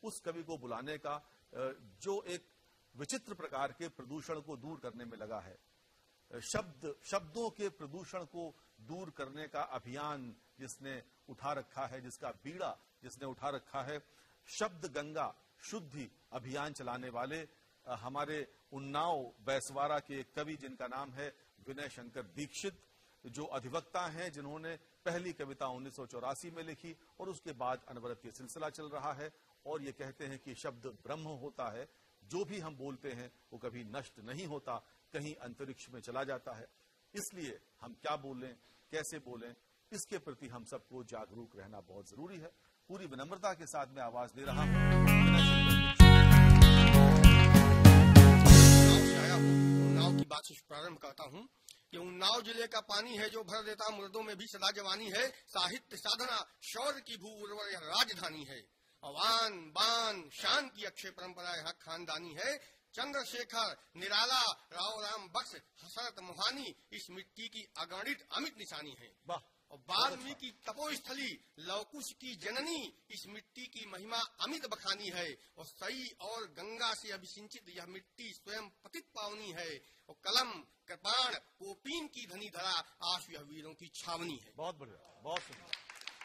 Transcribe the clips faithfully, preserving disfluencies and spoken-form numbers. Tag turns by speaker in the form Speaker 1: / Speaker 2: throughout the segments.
Speaker 1: उस कवि को बुलाने का जो एक विचित्र प्रकार के प्रदूषण को दूर करने में लगा है, शब्द शब्दों के प्रदूषण को दूर करने का अभियान जिसने उठा रखा है, जिसका बीड़ा जिसने उठा रखा है, शब्द गंगा शुद्धि अभियान चलाने वाले हमारे उन्नाव बैसवारा के कवि जिनका नाम है विनय शंकर दीक्षित, जो अधिवक्ता हैं, जिन्होंने पहली कविता उन्नीस सौ चौरासी में लिखी और उसके बाद अनवरत ये सिलसिला चल रहा है। और ये कहते हैं कि शब्द ब्रह्म होता है, जो भी हम बोलते हैं वो कभी नष्ट नहीं होता, कहीं अंतरिक्ष में चला जाता है। इसलिए हम क्या बोलें, कैसे बोलें, इसके प्रति हम सबको जागरूक रहना बहुत जरूरी है। पूरी विनम्रता के साथ मैं आवाज दे रहा हूं।
Speaker 2: उन्नाव की बात से प्रारंभ करता हूं कि उन्नाव जिले का पानी है जो भर देता मुर्दों में भी सदा जवानी है। साहित्य साधना शौर्य की भू उर्वर यह राजधानी है। अवान बान शान की अक्षय परंपरा यहाँ खानदानी है। चंद्रशेखर निराला राव राम बख्श हसरत मुहानी इस मिट्टी की अगणित अमित निशानी है। और वाल्मीकि तपोस्थली लवकुश की जननी इस मिट्टी की महिमा अमित बखानी है। और सई और गंगा से अभिसिंचित यह मिट्टी स्वयं पतित पावनी है। और कलम कृपाण कोपीन की धनी धरा आश यह वीरों की छावनी है।
Speaker 1: बहुत बढ़िया, बहुत सुंदर।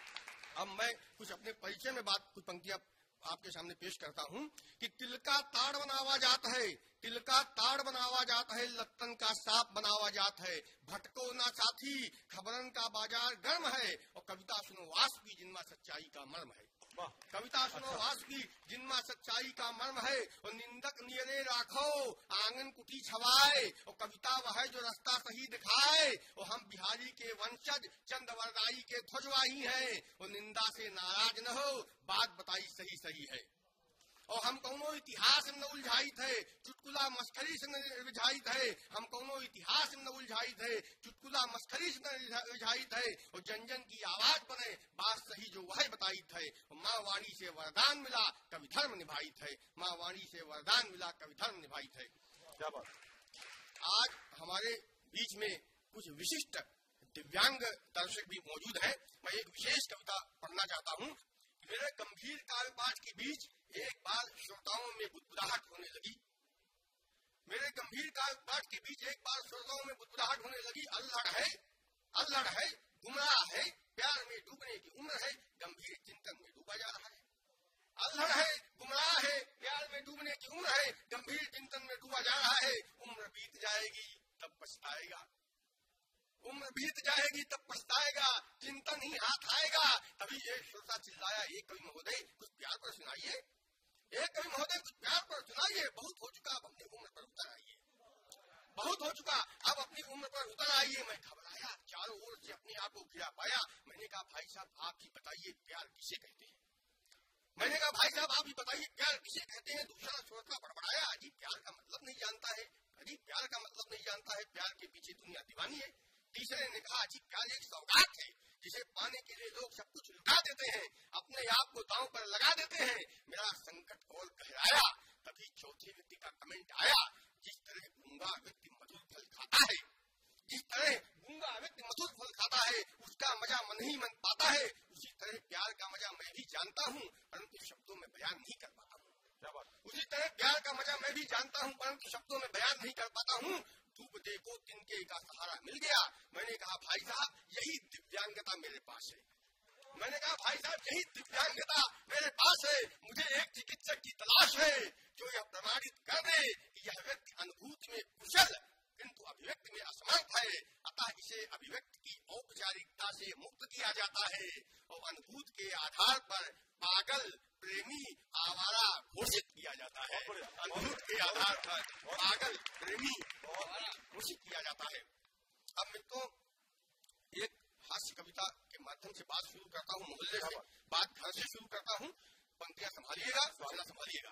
Speaker 2: अब मैं कुछ अपने परिचय में बात कुछ पंक्तियां आपके सामने पेश करता हूं कि तिल का ताड़ बनावा जात है, तिल का ताड़ बनावा जात है, लत्तन का साप बनावा जात है। भटको ना साथी खबरन का बाजार गर्म है। और कविता सुनो वास्पी जिनमा सच्चाई का मर्म है। कविता सुनो वास्पी जिनमा सच्चाई का मर्म है। और निंदक नियरे राखो आंगन कुटी छवाए। और कविता वह है जो रास्ता सही दिखाए। और हम बिहारी के वंशज चंद वरदाई के ध्वजवाही हैं। और निंदा से नाराज न हो, बात बताई सही सही है। और हम कौनो इतिहास में न उलझाइत है, चुटकुला मस्करी से न उलझाइत है। हम कौनो इतिहास में न उलझाइत है, चुटकुला मस्करी से न उलझाइत है। और जन जन की आवाज बने बात सही जो वह बताइत है। माँ वाणी से वरदान मिला कवि धर्म निभाइत है। माँ वाणी से वरदान मिला कवि धर्म निभाइत है।
Speaker 1: क्या बात।
Speaker 2: आज हमारे बीच में कुछ विशिष्ट दिव्यांग दर्शक भी मौजूद हैं। मैं एक विशेष कविता पढ़ना चाहता हूँ। मेरे गंभीर काव्य पाठ के बीच एक बार श्रोताओं में बुदबुदाहट होने लगी। मेरे गंभीर काव्य पाठ के बीच एक बार श्रोताओं में बुदबुदाहट होने लगी। अल्लड़ है, अल्लड़ है, गुमराह है, प्यार में डूबने की उम्र है, गंभीर चिंतन में डूबा जा रहा है। अल्लड़ है, गुमराह है, प्यार में डूबने की उम्र है, गंभीर चिंतन में डूबा जा रहा है। उम्र बीत जाएगी तब पछताएगा, उम्र बीत जाएगी तब पछताएगा, चिंतन ही हाथ आएगा। तभी एक श्रोता चिल्लाया, एक कवि महोदय कुछ प्यार पर सुनाइए, एक कवि महोदय कुछ प्यार पर सुनाइए। बहुत हो चुका, अब अपनी उम्र पर उतर आइए, बहुत हो चुका, अब अपनी उम्र पर उतर आइए। मैं घबराया, चारों ओर से अपने आप को घिरा पाया। मैंने कहा भाई साहब आप ही बताइए प्यार किसे कहते हैं। मैंने कहा भाई साहब आप ही बताइए प्यार किसे कहते हैं। दूसरा श्रोता बड़बड़ाया, अजी प्यार का मतलब नहीं जानता है, अजी प्यार का मतलब नहीं जानता है, प्यार के पीछे दुनिया दीवानी है। तीसरे ने कहा, अजी प्यार एक सौगात है जिसे पाने के लिए लोग सब कुछ लुटा देते हैं, अपने आप को दांव पर लगा देते हैं। मेरा संकट और गहराया। तभी चौथे व्यक्ति का कमेंट आया, जिस तरह गूंगा व्यक्ति मधुर फल खाता है, जिस तरह गूंगा व्यक्ति मधुर फल खाता है उसका मजा मन ही मन पाता है, उसी तरह प्यार का मजा मैं भी जानता हूँ परंतु शब्दों में बयान नहीं कर पाता हूँ। उसी तरह प्यार का मजा मैं भी जानता हूँ परंतु शब्दों में बयान नहीं कर पाता हूँ। डूब देखो तिनके का सहारा मिल गया। मैंने कहा भाई साहब यही दिव्यांगता मेरे पास है। मैंने कहा भाई साहब यही दिव्यांगता मेरे पास है। मुझे एक चिकित्सक की तलाश है जो यह प्रमाणित कर दे कि यह व्यक्ति अनुभूति में कुशल किंतु अभिव्यक्ति में असमर्थ है। अतः इसे अभिव्यक्ति की औपचारिकता से मुक्त किया जाता है और अनुभूति के आधार पर पागल प्रेमी आवारा घोषित किया जाता है। अनुभूति के आधार पर पागल प्रेमी आवारा घोषित किया जाता है। अब मैं तो एक हास्य कविता के माध्यम से बात शुरू करता हूँ, मोहल्ले से बात घर से शुरू करता हूँ। पंक्तियां संभालिएगा, संभालिएगा।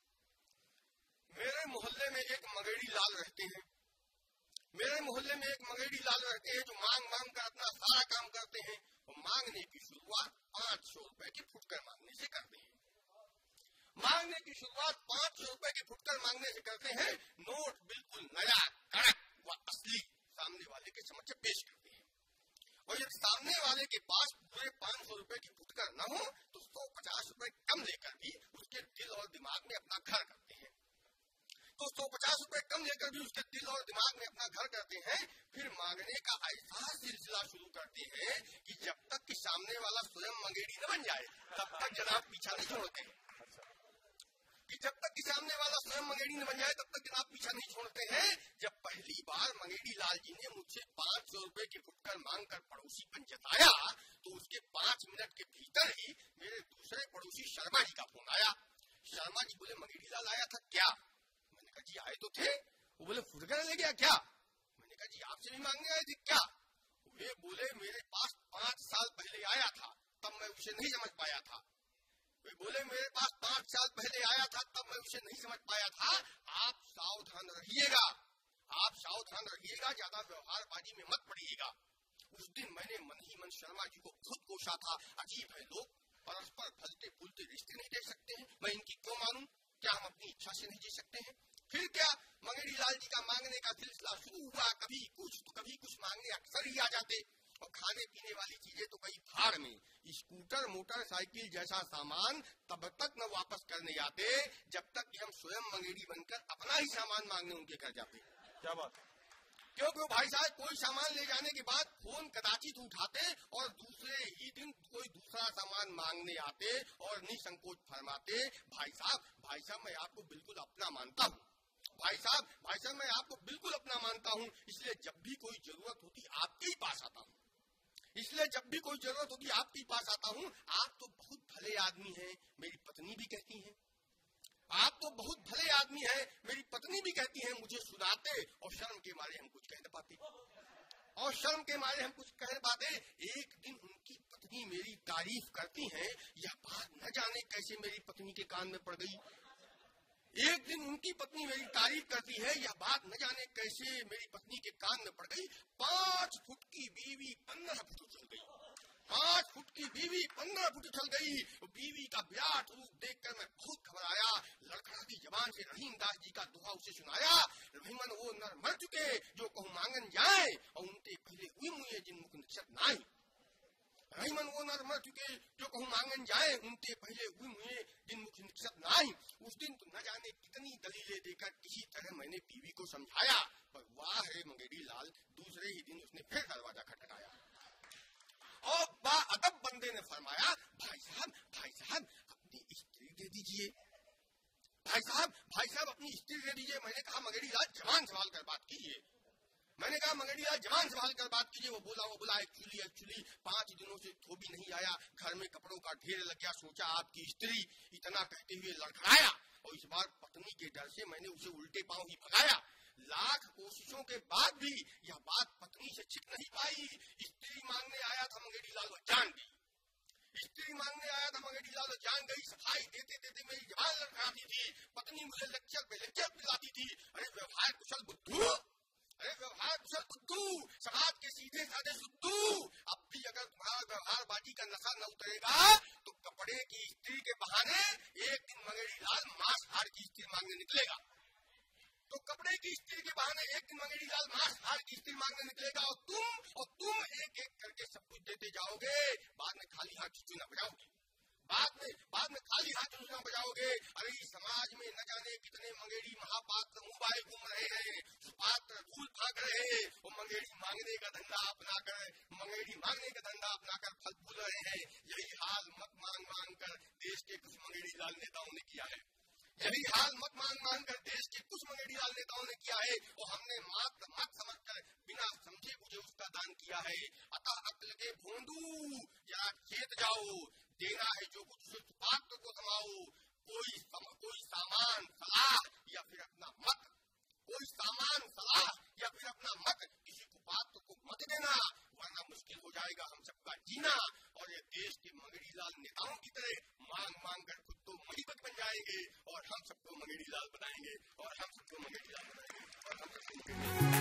Speaker 2: मेरे मोहल्ले में एक मगेड़ी लाल रहते हैं। मेरे मोहल्ले में एक मगेड़ी लाल रहते हैं जो मांग मांग कर अपना सारा काम करते हैं और मांगने की शुरुआत पाँच सौ रुपए की फुटकर मांगने से करते हैं। मांगने की शुरुआत पाँच सौ रुपए की फुटकर मांगने से करते हैं। नोट बिल्कुल नया कड़क व असली सामने वाले के समक्ष पेश करते हैं और यदि सामने वाले के पास पूरे पाँच सौ रुपए की फुटकर न हो तो सौ पचास रुपए कम लेकर भी उसके और दिमाग में अपना घर करते हैं। तो सौ पचास रुपए कम लेकर भी उसके दिल और दिमाग में अपना घर करते हैं। फिर मांगने का ऐसा सिलसिला शुरू करते हैं कि जब तक कि सामने वाला स्वयं मंगेड़ी न बन जाए तब तक जनाब पीछा नहीं छोड़ते। कि जब तक कि सामने वाला स्वयं मंगेड़ी न बन जाए तब तक जनाब पीछा नहीं छोड़ते हैं। जब पहली बार मंगेड़ी लाल जी ने मुझसे पांच सौ रुपए की फुटकर मांग कर पड़ोसीपन जताया तो उसके पांच मिनट के भीतर ही मेरे दूसरे पड़ोसी शर्मा जी का फोन आया। शर्मा जी बोले, मंगेड़ी लाल आया था क्या? जी आए तो थे। वो बोले, फुटकर ले गया क्या? मैंने कहा जी आपसे भी मांगने आए थे क्या? वे बोले, मेरे पास पांच साल पहले आया था तब मैं उसे नहीं समझ पाया था। वे बोले, मेरे पास पांच साल पहले आया था तब मैं उसे नहीं समझ पाया था। आप सावधान रहिएगा, आप सावधान रहिएगा, ज्यादा व्यवहारबाजी में मत पड़िएगा। उस दिन मैंने मन ही मन शर्मा जी को खुद कोसा था। अजीब है, लोग परस्पर फलते फूलते रिश्ते नहीं दे सकते हैं, मैं इनकी क्यों मानूं? क्या हम अपनी इच्छा से नहीं जी सकते हैं? फिर क्या मंगेड़ी लाल जी का मांगने का सिलसिला शुरू हुआ। कभी कुछ तो कभी कुछ मांगने अक्सर ही आ जाते और खाने पीने वाली चीजें तो कहीं भाड़ में। स्कूटर मोटरसाइकिल जैसा सामान तब तक न वापस करने आते जब तक कि हम स्वयं मंगेड़ी बनकर अपना ही सामान मांगने उनके घर जाते।
Speaker 1: क्या बात?
Speaker 2: क्योंकि भाई साहब कोई सामान ले जाने के बाद फोन कदाचित उठाते और दूसरे ही दिन कोई दूसरा सामान मांगने आते और निसंकोच फरमाते, भाई साहब भाई साहब मैं आपको बिल्कुल अपना मानता हूँ, भाई साहब भाई साहब मैं आपको बिल्कुल अपना मानता हूँ, इसलिए जब भी कोई जरूरत होती आपके ही पास आता हूँ, इसलिए जब भी कोई जरूरत होती आपके पास आता हूँ। आप तो बहुत भले आदमी हैं, मेरी पत्नी भी कहती है। आप तो बहुत भले आदमी हैं, मेरी पत्नी भी कहती है। मुझे सुनाते और शर्म के मारे हम कुछ कह न पाते और शर्म के मारे हम कुछ कह न पाते। एक दिन उनकी पत्नी मेरी तारीफ करती है, यह बात न जाने कैसे मेरी पत्नी के कान में पड़ गई। एक दिन उनकी पत्नी मेरी तारीफ करती है, यह बात न जाने कैसे मेरी पत्नी के कान में पड़ गई। पांच फुट की बीवी पंद्रह फुट उछल गई, पांच फुट की बीवी पंद्रह फुट उछल गई। बीवी का विराट रूप देखकर मैं बहुत घबराया। लड़खड़ाती जबान से रहीमदास जी का दोहा उसे सुनाया, रहीमन वो नर मर चुके जो कहूँ मांगन जाए और उनके पहले हुई मुझे जिन मुख निक्षत नाई। रहीमन वो नर मर चुके जो कहूँ मांगन जाए उनके पहले हुई मुझे जिन मुख निक्षत नाई। उस दिन तो न जाने कितनी दलीलें देकर किसी तरह मैंने बीवी को समझाया, पर वाह रे मंगेड़ी लाल, दूसरे ही दिन उसने फिर दरवाजा खटखटाया और बाअदब बंदे ने फरमाया, भाई साहब भाई साहब अपनी स्त्री दे दीजिए, भाई साहब भाई साहब अपनी स्त्री दे दीजिए। मैंने कहा मंगेड़ी लाल जवान सवाल कर बात कीजिए, मैंने कहा मंगेड़ी लाल जवान सवाल कर बात कीजिए। वो बोला वो बोला एक्चुअली एक्चुअली पांच दिनों से धोबी नहीं आया, घर में कपड़ों का ढेर लग गया, सोचा आपकी स्त्री। इतना कहते हुए लड़खड़ाया और इस बार पत्नी के डर से मैंने उसे उल्टे पांव ही भगाया। लाख कोशिशों के बाद भी यह बात पत्नी से छिप नहीं पाई। स्त्री मांगने आया था मंगेड़ी लाल, वो जान गई, स्त्री मांगने आया था मंगेड़ी लाल, जान गई। सफाई देते देते मेरी जबान लड़खड़ाती थी, पत्नी मुझे लेक्चर पे लेक्चर पिलाती थी। अरे व्यवहार कुशल बुद्धू, अरे व्यवहार कुशल बुद्धू, समाज के सीधे साधे सुद्धू, अब भी अगर तुम्हारा व्यवहारबाजी का नशा न उतरेगा तो कपड़े की स्त्री के बहाने एक दिन मंगेड़ी लाल मांस हार की स्त्री मांगने निकलेगा। तो कपड़े की स्त्री के बहाने एक दिन मंगेड़ी लाल मांस हार की स्त्री मांगने निकलेगा और तुम और तुम एक एक करके सब कुछ देते जाओगे, बाद में खाली हाथ चुचू न बजाओगे, बाद में बाद में खाली हाथ चुचू न बजाओगे। अरे इस समाज में न जाने कितने मंगेड़ी महापात्र मोबाइल घूम रहे हैं, सुपात्र धूल भाग रहे हैं, वो मंगेड़ी मांगने का धंधा अपनाकर मंगेड़ी मांगने का धंधा अपनाकर फल फूल रहे हैं। यही हाल मत मांग मांग कर देश के कुछ मंगेड़ी लाल नेताओं ने किया है, यही हाल मत मांग मांग कर देश के कुछ मंगेड़ी लाल नेताओं ने किया है और हमने मात्र मत समझकर बिना समझे मुझे उसका दान किया है। अतः अक्ल के भोंदू जरा खेत जाओ, देना है जो कुछ उस पात्र को थमाओ। कोई सम, कोई सामान सलाह या फिर अपना मत, कोई सामान सलाह या फिर अपना मत किसी को पात्र को मत देना, वरना मुश्किल हो जाएगा हम सबका जीना। और ये देश के मंगेड़ी लाल नेताओं की तरह मांग मांग कर खुद तो महीपत बन जाएंगे और हम सबको मंगेड़ी लाल बनाएंगे और हम सबको मंगेड़ी लाल बनाएंगे और हम सबको।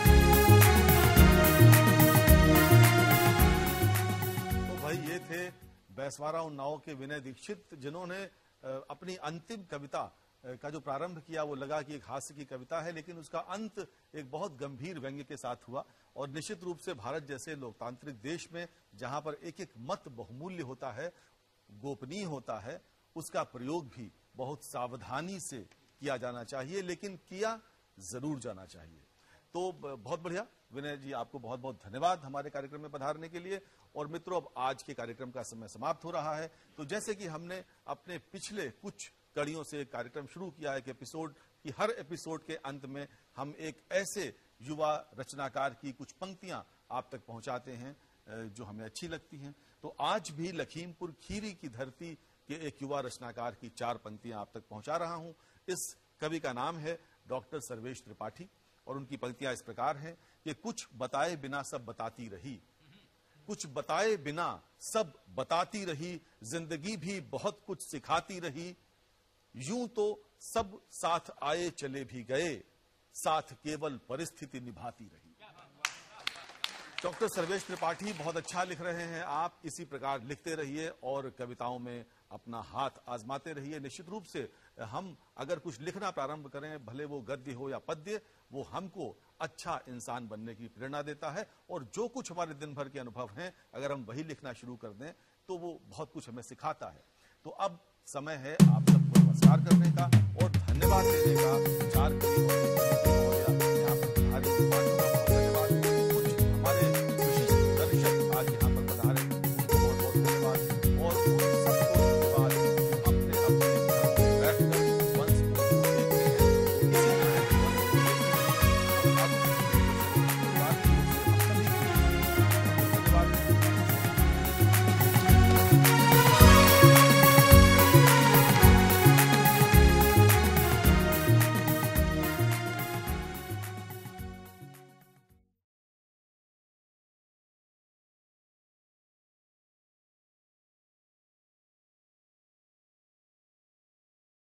Speaker 1: तो भाई ये थे बैसवारा उन्नाव के विनय दीक्षित, जिन्होंने अपनी अंतिम कविता का जो प्रारंभ किया वो लगा कि एक हास्य की कविता है, लेकिन उसका अंत एक बहुत गंभीर व्यंग्य के साथ हुआ। और निश्चित रूप से भारत जैसे लोकतांत्रिक देश में जहां पर एक एक मत बहुमूल्य होता है, गोपनीय होता है, उसका प्रयोग भी बहुत सावधानी से किया जाना चाहिए, लेकिन किया जरूर जाना चाहिए। तो बहुत बढ़िया विनय जी, आपको बहुत बहुत धन्यवाद हमारे कार्यक्रम में पधारने के लिए। और मित्रों, अब आज के कार्यक्रम का समय समाप्त हो रहा है। तो जैसे कि हमने अपने पिछले कुछ कड़ियों से एक कार्यक्रम शुरू किया है कि एपिसोड की हर एपिसोड के अंत में हम एक ऐसे युवा रचनाकार की कुछ पंक्तियां आप तक पहुंचाते हैं जो हमें अच्छी लगती हैं। तो आज भी लखीमपुर खीरी की धरती के एक युवा रचनाकार की चार पंक्तियां आप तक पहुंचा रहा हूं। इस कवि का नाम है डॉक्टर सर्वेश त्रिपाठी और उनकी पंक्तियां इस प्रकार हैं कि कुछ बताए बिना सब बताती रही, कुछ बताए बिना सब बताती रही, जिंदगी भी बहुत कुछ सिखाती रही, यूं तो सब साथ आए चले भी गए, साथ केवल परिस्थिति निभाती रही। डॉक्टर सर्वेश त्रिपाठी बहुत अच्छा लिख रहे हैं आप, इसी प्रकार लिखते रहिए और कविताओं में अपना हाथ आजमाते रहिए। निश्चित रूप से हम अगर कुछ लिखना प्रारंभ करें, भले वो गद्य हो या पद्य, वो हमको अच्छा इंसान बनने की प्रेरणा देता है। और जो कुछ हमारे दिन भर के अनुभव हैं, अगर हम वही लिखना शुरू कर दें तो वो बहुत कुछ हमें सिखाता है। तो अब समय है आप सबको नमस्कार करने का और धन्यवाद देने का। चार